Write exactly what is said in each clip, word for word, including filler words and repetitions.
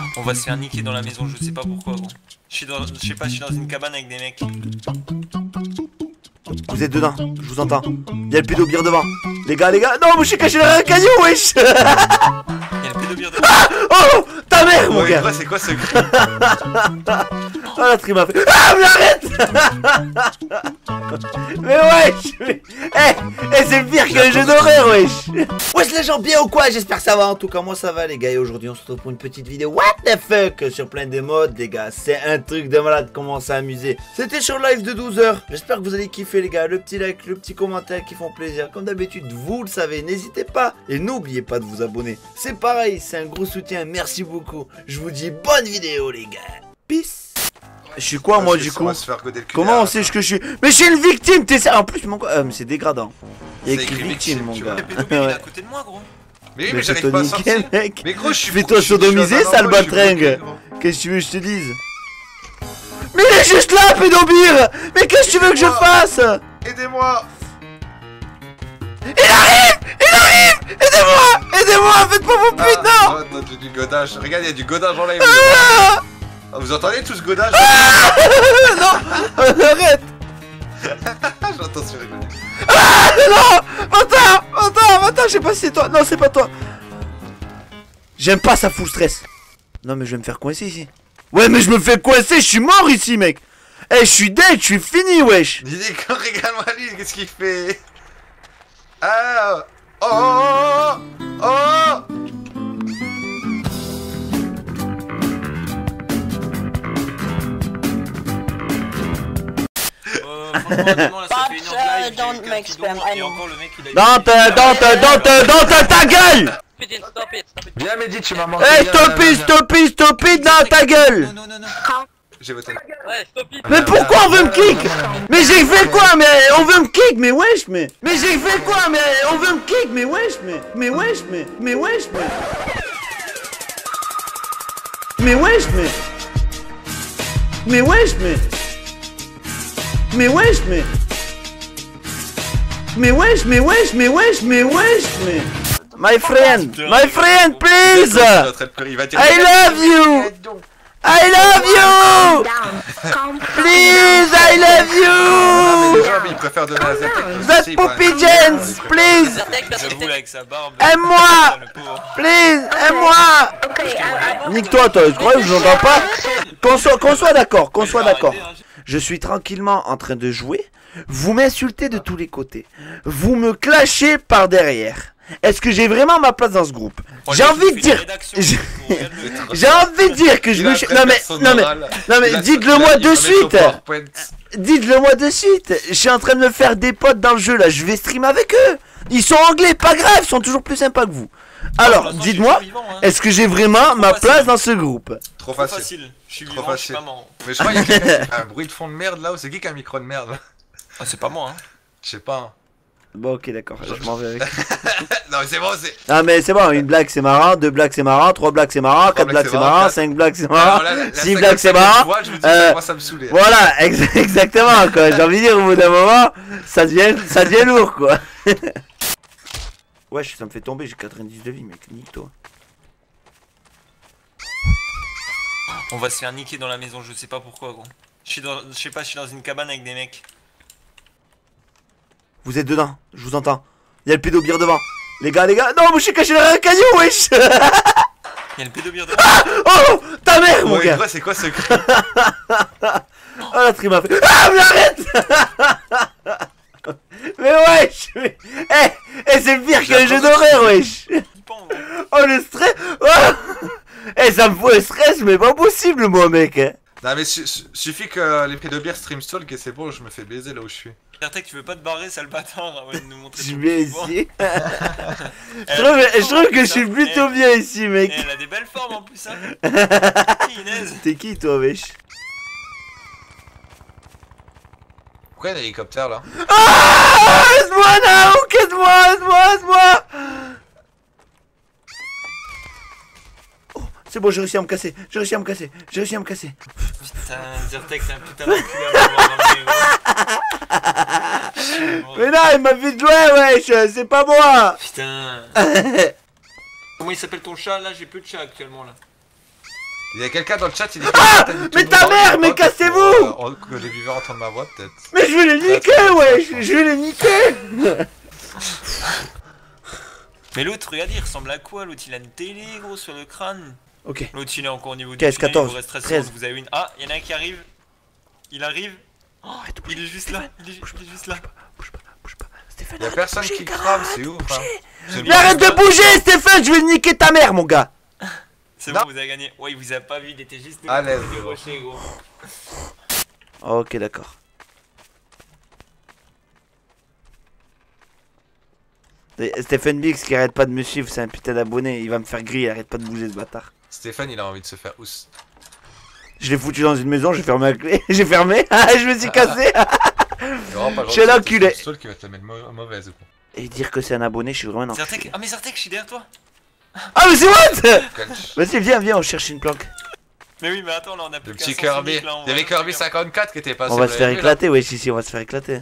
On va se faire niquer dans la maison, je sais pas pourquoi gros. Je suis dans, je sais pas, je suis dans une cabane avec des mecs. Vous êtes dedans, je vous entends. Y'a le pédobire devant. Les gars, les gars, non, moi je suis caché derrière un caillou, wesh. Y'a le pédobire devant. Ah, oh, ta mère, mon Ouais, gars. quoi, c'est quoi ce cri? Oh la tri m'a fait. Ah, mais arrête. Mais wesh. Mais... Eh, eh, c'est pire qu'un jeu d'horreur, wesh. Wesh les gens, bien ou quoi? J'espère que ça va. En tout cas, moi ça va, les gars. Et aujourd'hui, on se retrouve pour une petite vidéo. What the fuck? Sur plein de modes, les gars. C'est un truc de malade. Comment s'amuser. C'était sur live de douze heures. J'espère que vous allez kiffer, les gars. Le petit like, le petit commentaire qui font plaisir. Comme d'habitude, vous le savez. N'hésitez pas. Et n'oubliez pas de vous abonner. C'est pareil, c'est un gros soutien. Merci beaucoup. Je vous dis bonne vidéo, les gars. Peace. Je suis quoi, moi, du coup? Comment on sait ce que je suis? Mais je suis une victime, t'es ça? En plus, mon gars, euh, c'est dégradant. Il y a écrit victime, mon gars. Le pédobire il est à côté de moi gros. Mais oui, Mais mais j'arrive pas à sortir. mec. Mais gros, je suis. Fais-toi je suis- sodomiser, je suis à sale un endroit, je suis batringue. bloqué, gros. Qu'est-ce que tu veux que je te dise? Mais il est juste là, pédobire. Mais qu'est-ce que tu veux que je fasse? Aidez-moi! Il arrive. Il arrive. Aidez-moi. Aidez-moi, faites pas vos putes, non. Ah, attends, j'ai du godage. Regarde, il y a du godage en live. Ah, Ah, vous entendez tout ce godage? non. Arrête. J'entends sur rigoler. Ah, non. Attends, attends, attends, je sais pas si c'est toi. Non, c'est pas toi. J'aime pas ça, full stress. Non, mais je vais me faire coincer ici. Ouais, mais je me fais coincer, je suis mort ici, mec. Eh, je suis dead, je suis fini, wesh. Dis quand regarde-moi lui, qu'est-ce qu'il fait? Ah! Oh! Oh! Oh! Oh! Euh, franchement, honnêtement, là, ça fait une heure de live, Don't j'ai eu make qu'un spam, bidon, I et know. encore le mec il a eu- Dans ta, dans ta, dans ta, dans ta, ta gueule. Viens Mehdi, tu m'as manqué. Eh, viens, stop viens, it, viens. stop it, stop it dans ta gueule. Non, non, non, non. J'ai voté. Mais pourquoi on veut me kick? Mais j'ai fait quoi? Mais on veut me kick, mais wesh, mais. Mais j'ai fait quoi? Mais on veut me kick, mais wesh, mais. Mais wesh, mais. Mais wesh, mais. Mais wesh, mais. Mais wesh, mais. Mais wesh, mais. Mais wesh, mais wesh, mais wesh, mais wesh, mais. My friend, my friend, please. Il est en train de pleurer, il va dire- I love you. I love you. Please, I love Ah, mais you. les gens, ils préfèrent donner à Zatek. That poopy Jens, please. J'avoue là avec sa barbe. Aime-moi. Le pauvre. Please, aime-moi. Nique-toi, toi, je crois que je n'entends pas. Qu'on soit, qu'on soit d'accord, qu'on soit d'accord. Je suis tranquillement en train de jouer. Vous m'insultez de tous les côtés. Vous me clashez par derrière. Est-ce que j'ai vraiment ma place dans ce groupe? J'ai envie de dire. J'ai j'ai envie de dire que je me suis. Non mais, non mais, non mais, dites-le moi de suite. Dites-le moi de suite. Je suis en train de me faire des potes dans le jeu là. Je vais stream avec eux. Ils sont anglais, pas grave. Ils sont toujours plus sympas que vous. Alors, dites-moi, est-ce que j'ai vraiment ma place dans ce groupe? Trop Trop facile. facile. Je suis Trop vivant, je suis facile. pas marrant. Mais je crois qu'il y a quelqu'un qui fait un bruit de fond de merde là-haut. C'est qui qui a un micro de merde là? Ah, c'est pas moi hein. Je sais pas. Bon, ok, d'accord. Je m'en vais avec. Non, mais c'est bon, c'est. Ah mais c'est bon, une blague c'est marrant, deux blagues c'est marrant, trois blagues c'est marrant, quatre blagues c'est marrant, cinq blagues c'est marrant, six blagues c'est marrant. Je me dis, Euh, ça commence à me saouler. Voilà, ex exactement quoi. J'ai envie de dire au bout d'un moment, ça devient, ça devient lourd quoi. Wesh, ça me fait tomber, j'ai quatre-vingt-dix de vie mec, nique-toi. On va se faire niquer dans la maison, je sais pas pourquoi gros. Je suis dans, je sais pas, je suis dans une cabane avec des mecs. Vous êtes dedans, je vous entends. Il y a le pédobire devant. Les gars, les gars, non, moi je suis caché derrière un caillou, wesh. Il y a le pédobire devant. Ah, oh, ta mère mon Ouais, gars. quoi, c'est quoi ce cri? Oh la tri m'a fait. Ah mais arrête. Mais wesh mais... Eh, eh c'est pire qu'un jeu d'horreur wesh. Oh le stress. Oh. Eh ça me fout le stress mais pas possible moi mec hein. Non mais su su suffit que les prix de bière stream stall que c'est bon, je me fais baiser là où je suis. Certain que tu veux pas te barrer sale bâtard avant de nous montrer Je ton vais pouvoir. ici. Je trouve, je trouve que je suis plutôt bien ici mec. Elle a des belles formes en plus hein. Inès. T'es qui toi wesh? Pourquoi il y a un hélicoptère là? Ah aide-moi Naouk, aide-moi, aide-moi, aide-moi. Oh, c'est bon, j'ai réussi à me casser, j'ai réussi à me casser, j'ai réussi à me casser. Putain, Zertek c'est un putain d'enculé à m'avoir ramené gros. Mais non, il m'a fait de loin wesh, c'est pas moi. Putain. Comment il s'appelle ton chat là? J'ai peu de chat actuellement là. Il y a quelqu'un dans le chat, il dit Ah que mais ta mère, mais cassez-vous euh, Que les viewers entendent ma voix, peut-être. Mais je vais les niquer, ouais. Je vais les niquer. Mais l'autre, regarde, il ressemble à quoi? L'autre, il a une télé, gros, sur le crâne. Ok. L'autre, il est encore au niveau du quinze, tunnel, quatorze, il vous reste treize treize. secondes, vous avez une... Ah, il y en a un qui arrive. Il arrive. Oh, Arrête de il bouger. est juste là, il est, ju- il est juste là. Bouge pas, bouge pas. Stéphane, Il y a arrête personne de bouger, qui gars, crame, arrête c'est de ouf. bouger. Hein. Mais Mais arrête de bouger, Stéphane, je vais niquer ta mère, mon gars. C'est Non. bon, vous avez gagné. Ouais, il vous a pas vu, il était juste de À l'autre l'aise, côté du gros. rocher, gros. Ok, d'accord. Et Stephen Biggs qui arrête pas de me suivre, c'est un putain d'abonné, il va me faire griller, il arrête pas de bouger ce bâtard. Stéphane, il a envie de se faire ous. Je l'ai foutu dans une maison, j'ai fermé la clé, j'ai fermé, je me suis cassé. Chez l'enculé. C'est qui va te la mettre mau- mauvaise ou quoi. Et dire que c'est un abonné, je suis vraiment un enculé. Zartek, ah mais Zartek, je suis derrière toi. Ah mais c'est what? Quel- Vas-y, viens, viens, on cherche une planque. Mais oui, mais attends, là on a plus Le qu'un petit sens Kirby. unique, là, on Il y avait va- Kirby cinquante-quatre qui était passé. On va vous se faire l'avez vu, éclater, ouais, si, si, on va se faire éclater.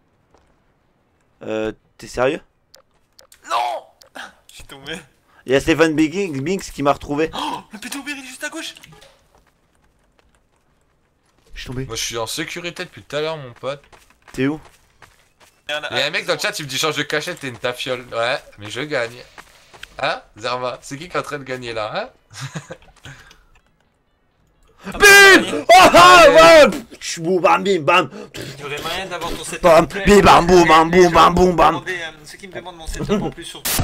Euh, t'es sérieux? Non. Je suis tombé. Il y a Stephen Biggs Biggs qui m'a retrouvé. Oh, le pétobir, il est juste à gauche. Je suis tombé. Moi je suis en sécurité depuis tout à l'heure, mon pote. T'es où? Il y en a- Il y a un mec dans le chat, il me dit change de cachette, t'es une tafiole. Ouais, mais je gagne. Hein, Zerva? C'est qui qui est en train de gagner là, hein? Ah, bah, Bim! on a gagné. Oh ah ouais! Chbou, bam bim bam! Il y aurait moyen d'avoir ton setup. Bam, complet. bim, bam, boum, bam, Les boum, gens bam, me boum, bam. demandaient, euh, Ceux qui me demandent mon setup en plus surtout.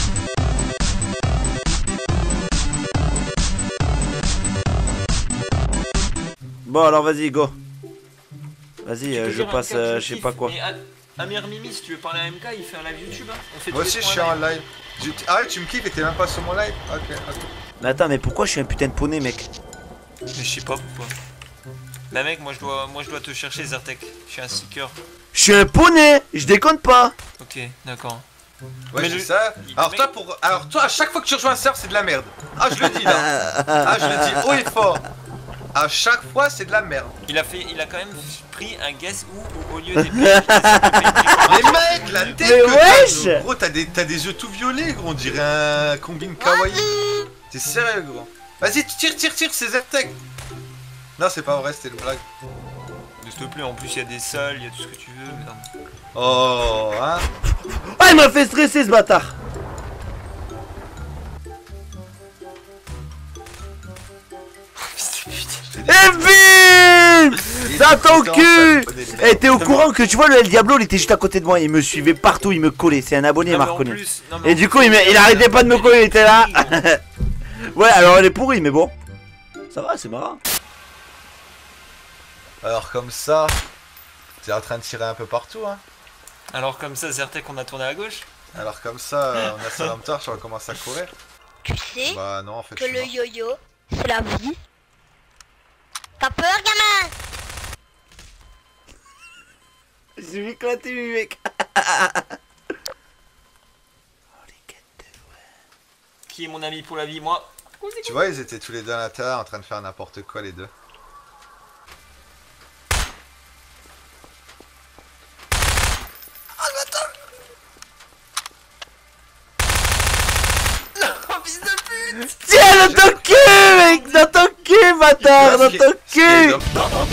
Bon alors vas-y, go. Vas-y, Tu euh, peux je dire passe, M K, euh, tu je sais kiffes. pas quoi. Mais à- Amir Mimi, si tu veux parler à M K, il fait un live YouTube. Hein. On fait Moi tous les aussi je trois suis un en live. live. Tu- Ah, tu me kiffes et t'es même pas sur mon live? Ok, ok. Mais attends, mais pourquoi je suis un putain de poney, mec? Mais je sais pas pourquoi. Bah mec, moi je dois, moi je dois te chercher Zartek. Je suis un seeker. Je suis un poney! Je déconne pas! Ok, d'accord. Ouais, Mais c'est le- ça. il- Alors mec- toi, pour... Alors toi, à chaque fois que tu rejoins un serve, c'est de la merde. Ah, je le dis là. Ah, je le dis haut et fort. À chaque fois, c'est de la merde. Il a fait, il a quand même pris un guess où, où au lieu des P N J, il Mais mec, la tête Mais que wesh t'as, gros, t'as des, t'as des yeux tout violets, gros, on dirait un combine kawaii. T'es sérieux, gros? Vas-y, tire, tire, tire, c'est Z-Tech. Non, c'est pas vrai, c'était une blague. s'il te plaît, en plus il y a des salles, il y a tout ce que tu veux, merde. Oh, hein. Ah, il m'a fait stresser ce bâtard! Et bim! Dans ton cul! Eh, t'es au courant que tu vois, le El Diablo, il était juste à côté de moi, il me suivait partout, il me collait, c'est un abonné, il Non, m'a mais en reconnu. plus- non, mais Et en du plus, coup, il, me- il arrêtait pas de me coller, il était là. Ouais, alors elle est pourrie, mais bon. Ça va, c'est marrant. Alors, comme ça, t'es en train de tirer un peu partout, hein. Alors comme ça, Zertek, on a tourné à gauche. Alors, comme ça, euh, on a Salam Torch, on commence à courir. Tu sais Bah, non, en fait, que je suis le mort. yo-yo, c'est la vie. T'as peur, gamin? J'ai vu éclater, lui, mec. Qui est mon ami pour la vie, moi? Tu vois, ils étaient tous les deux à l'intérieur en train de faire n'importe quoi, les deux. Tiens, dans ton cul, mec! Dans ton cul, bâtard! Dans Ce qui- ton ce qui est cul!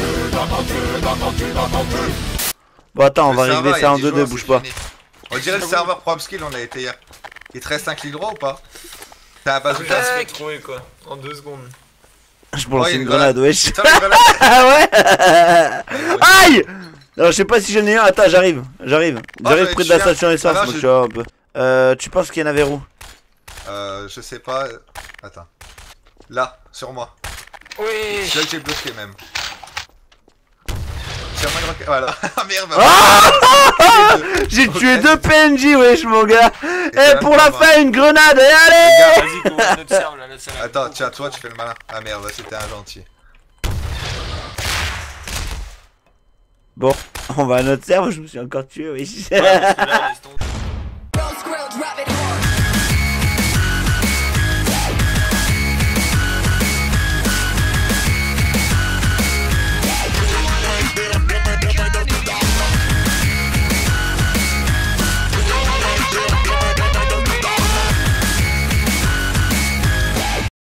dommage, Bon, attends, on le va serveur, régler il y ça a en dix deux deux, joueurs, bouge c'est pas. fini. On dirait le serveur Prop Skill, on a été hier. Il te reste un clic droit ou pas? T'as un Je bazooka? vais se trouver quoi, en deux secondes. Je peux lancer Ouais, une une grenade, grenade. wesh. Putain, mais voilà. Ah ouais? Aïe! Alors, je sais pas si j'en ai un. Attends, j'arrive. J'arrive. Oh, J'arrive j'en ai près de la tué un. station essence, Ah non, moi, je- tu vois, un peu. Euh, tu penses qu'il y en avait où? Euh, je sais pas. Attends. Là, sur moi. Oui. C'est là que j'ai bloqué même. Tire-moi une roquette. Voilà. Ah merde. Ah! Les deux. J'ai Ok. tué deux P N J, wesh, mon gars. Et Et t'as pour même la pas fin, une grenade. Et allez! Vas-y, go, notre serve là, notre serve. Attends, tiens, toi tu fais le malin. Ah merde, c'était un gentil. Bon, on va à notre serve, je me suis encore tué, wesh. Ouais, mais celui-là, laisse tomber.